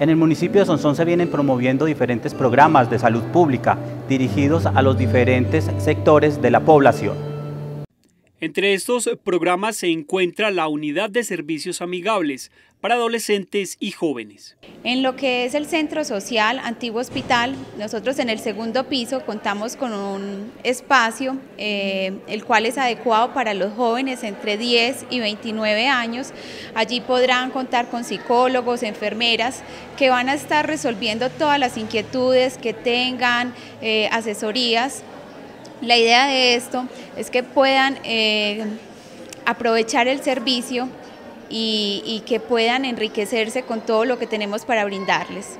En el municipio de Sonsón se vienen promoviendo diferentes programas de salud pública dirigidos a los diferentes sectores de la población. Entre estos programas se encuentra la Unidad de Servicios Amigables para adolescentes y jóvenes. En lo que es el Centro Social Antiguo Hospital, nosotros en el segundo piso contamos con un espacio el cual es adecuado para los jóvenes entre 10 y 29 años. Allí podrán contar con psicólogos, enfermeras que van a estar resolviendo todas las inquietudes que tengan, asesorías. La idea de esto es que puedan aprovechar el servicio y que puedan enriquecerse con todo lo que tenemos para brindarles.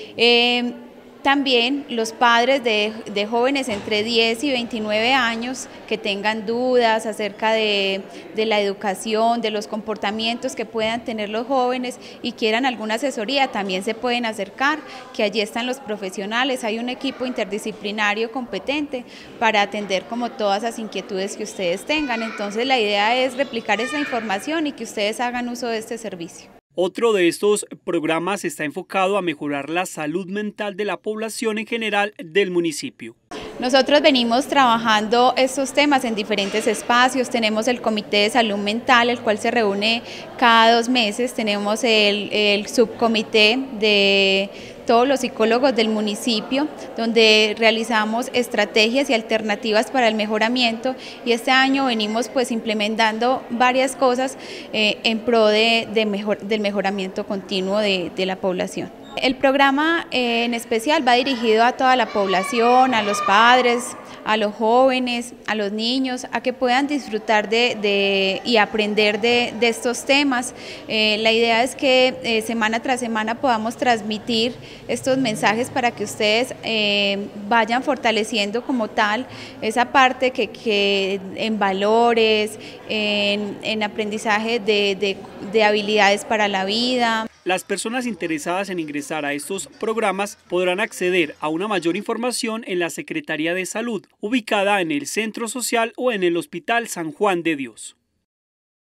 También los padres de jóvenes entre 10 y 29 años que tengan dudas acerca de la educación, de los comportamientos que puedan tener los jóvenes y quieran alguna asesoría, también se pueden acercar, que allí están los profesionales, hay un equipo interdisciplinario competente para atender como todas las inquietudes que ustedes tengan. Entonces la idea es replicar esa información y que ustedes hagan uso de este servicio. Otro de estos programas está enfocado a mejorar la salud mental de la población en general del municipio. Nosotros venimos trabajando estos temas en diferentes espacios, tenemos el Comité de Salud Mental, el cual se reúne cada 2 meses, tenemos el subcomité de todos los psicólogos del municipio, donde realizamos estrategias y alternativas para el mejoramiento, y este año venimos pues implementando varias cosas en pro del mejoramiento continuo de la población. El programa en especial va dirigido a toda la población, a los padres, a los jóvenes, a los niños, a que puedan disfrutar y aprender de estos temas. La idea es que semana tras semana podamos transmitir estos mensajes para que ustedes vayan fortaleciendo como tal esa parte que en valores, en aprendizaje de habilidades para la vida. Las personas interesadas en ingresar a estos programas podrán acceder a una mayor información en la Secretaría de Salud, ubicada en el Centro Social o en el Hospital San Juan de Dios.